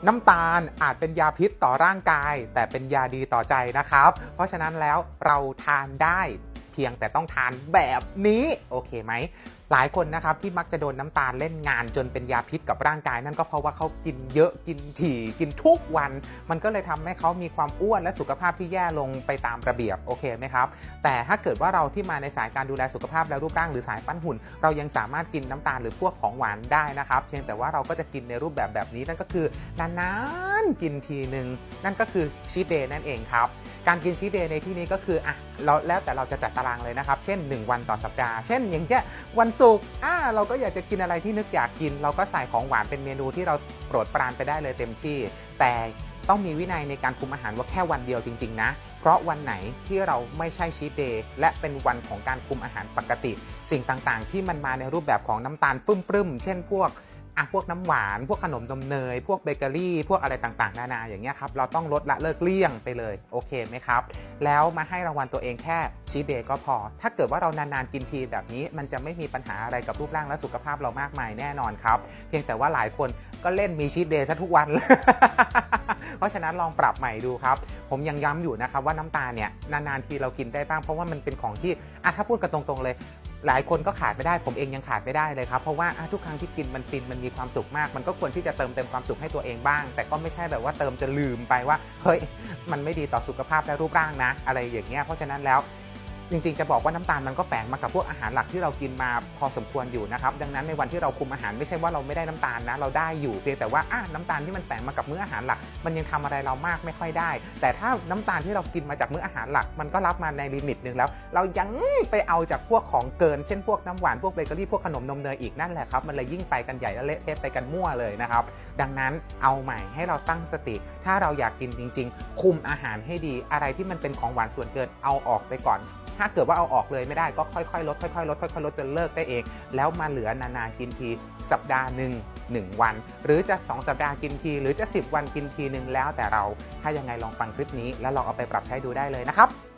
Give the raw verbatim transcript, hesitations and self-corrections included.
น้ำตาลอาจเป็นยาพิษต่อร่างกายแต่เป็นยาดีต่อใจนะครับเพราะฉะนั้นแล้วเราทานได้เพียงแต่ต้องทานแบบนี้โอเคไหมหลายคนนะครับที่มักจะโดนน้ำตาลเล่นงานจนเป็นยาพิษกับร่างกายนั่นก็เพราะว่าเขากินเยอะกินถี่กินทุกวันมันก็เลยทำให้เขามีความอ้วนและสุขภาพที่แย่ลงไปตามระเบียบโอเคไหมครับแต่ถ้าเกิดว่าเราที่มาในสายการดูแลสุขภาพและรูปร่างหรือสายปั้นหุ่นเรายังสามารถกินน้ำตาลหรือพวกของหวานได้นะครับเพียงแต่ว่าเราก็จะกินในรูปแบบแบบนี้นั่นก็คือนานๆกินทีนึงนั่นก็คือชีทเดย์นั่นเองครับการกินชีทเดย์ในที่นี้ก็คืออ่ะเราแล้วแต่เราจะจัดตารางเลยนะครับเช่นหนึ่งวันต่อสัปดาห์เช่นอย่างเงี้ยวันศุกร์อ่าเราก็อยากจะกินอะไรที่นึกอยากกินเราก็ใส่ของหวานเป็นเมนูที่เราโปรดปรานไปได้เลยเต็มที่แต่ต้องมีวินัยในการคุมอาหารว่าแค่วันเดียวจริงๆนะเพราะวันไหนที่เราไม่ใช่ชีทเดย์และเป็นวันของการคุมอาหารปกติสิ่งต่างๆที่มันมาในรูปแบบของน้ำตาลฟึ่มปรึ้มเช่นพวกอ่ะพวกน้ำหวานพวกขนมนมเนยพวกเบเกอรี่พวกอะไรต่างๆนานาอย่างเงี้ยครับเราต้องลดละเลิกเลี่ยงไปเลยโอเคไหมครับแล้วมาให้รางวัลตัวเองแค่ชีทเดย์ก็พอถ้าเกิดว่าเรานานๆกินทีแบบนี้มันจะไม่มีปัญหาอะไรกับรูปร่างและสุขภาพเรามากมายแน่นอนครับเพียงแต่ว่าหลายคนก็เล่นมีชีทเดย์ซะทุกวันเลย เพราะฉะนั้นลองปรับใหม่ดูครับผมยังย้ำอยู่นะครับว่าน้ำตาลเนี่ยนานๆทีเรากินได้บ้างเพราะว่ามันเป็นของที่อ่ะถ้าพูดกันตรงๆเลยหลายคนก็ขาดไม่ได้ผมเองยังขาดไม่ได้เลยครับเพราะว่าทุกครั้งที่กินมันฟินมันมีความสุขมากมันก็ควรที่จะเติมเต็มความสุขให้ตัวเองบ้างแต่ก็ไม่ใช่แบบว่าเติมจะลืมไปว่าเฮ้ยมันไม่ดีต่อสุขภาพและรูปร่างนะอะไรอย่างเงี้ยเพราะฉะนั้นแล้วจริงๆจะบอกว่าน้ำตาลมันก็แฝงมากับพวกอาหารหลักที่เรากินมาพอสมควรอยู่นะครับดังนั้นในวันที่เราคุมอาหารไม่ใช่ว่าเราไม่ได้น้ำตาลนะเราได้อยู่เพียงแต่ว่าน้ำตาลที่มันแฝงมากับมื้ออาหารหลักมันยังทำอะไรเรามากไม่ค่อยได้แต่ถ้าน้ำตาลที่เรากินมาจากมื้ออาหารหลักมันก็รับมาในลิมิตนึงแล้วเรายังไปเอาจากพวกของเกินเช่นพวกน้ำหวานพวกเบเกอรี่พวกขนมนมเนยอีกนั่นแหละครับมันเลยยิ่งไปกันใหญ่และเละเทะไปกันมั่วเลยนะครับดังนั้นเอาใหม่ให้เราตั้งสติถ้าเราอยากกินจริงๆคุมอาหารให้ดีอะไรที่มันเป็นของหวานส่วนเกินเอาออกไปก่อนถ้าเกิดว่าเอาออกเลยไม่ได้ก็ค่อยๆลดค่อยๆลดค่อยๆลดจนเลิกได้เองแล้วมาเหลือนานๆกินทีสัปดาห์หนึ่งหนึ่งวันหรือจะสองสัปดาห์กินทีหรือจะสิบวันกินทีนึงแล้วแต่เราถ้ายังไงลองฟังคลิปนี้แล้วลองเอาไปปรับใช้ดูได้เลยนะครับ